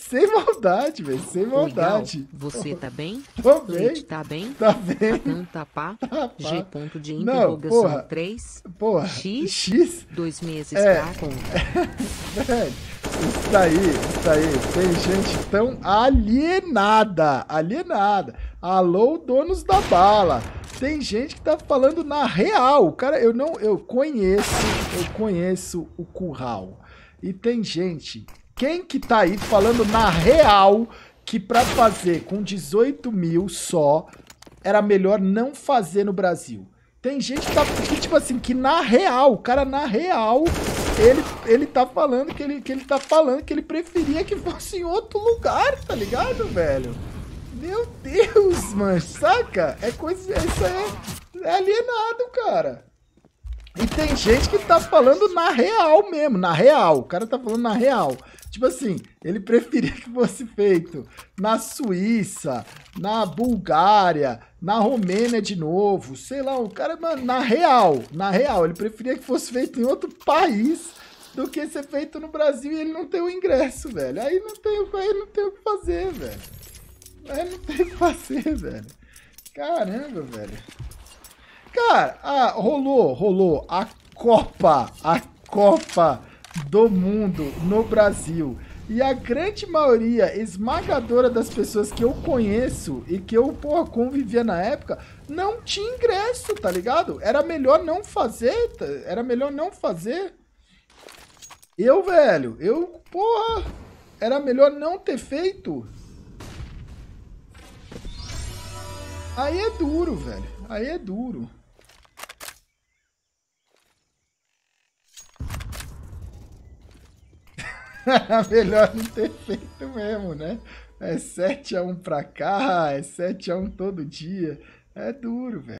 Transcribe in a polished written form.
Sem maldade, velho. Sem Legal. maldade. Você tá bem? Tô bem. Leite tá bem? Tá bem. Atan tapá. Tá, pá. G ponto de Não, interrogação porra. 3. Porra. X. 2 meses É. pra conta. Velho, isso aí. Tem gente tão alienada. Alô, donos da bala. Tem gente que tá falando na real. Cara, eu conheço o curral. E tem gente, quem que tá aí falando na real que pra fazer com 18 mil só, era melhor não fazer no Brasil? Tem gente que tipo assim, que na real, o cara na real, ele tá falando que ele preferia que fosse em outro lugar, tá ligado, velho? Meu Deus, mano, saca? Isso é alienado, cara. E tem gente que tá falando na real mesmo, na real. O cara tá falando na real. Tipo assim, ele preferia que fosse feito na Suíça, na Bulgária, na Romênia de novo, sei lá, o cara, mano, na real, ele preferia que fosse feito em outro país do que ser feito no Brasil e ele não tem o ingresso, velho. Aí não tem o que fazer, velho. Caramba, velho. Cara, rolou a Copa do Mundo no Brasil. E a grande maioria esmagadora das pessoas que eu conheço e que eu, porra, convivia na época, não tinha ingresso, tá ligado? Era melhor não fazer, porra, era melhor não ter feito. Aí é duro, velho. Aí é duro. Melhor não ter feito mesmo, né? É 7-1 pra cá, é 7-1 todo dia. É duro, velho.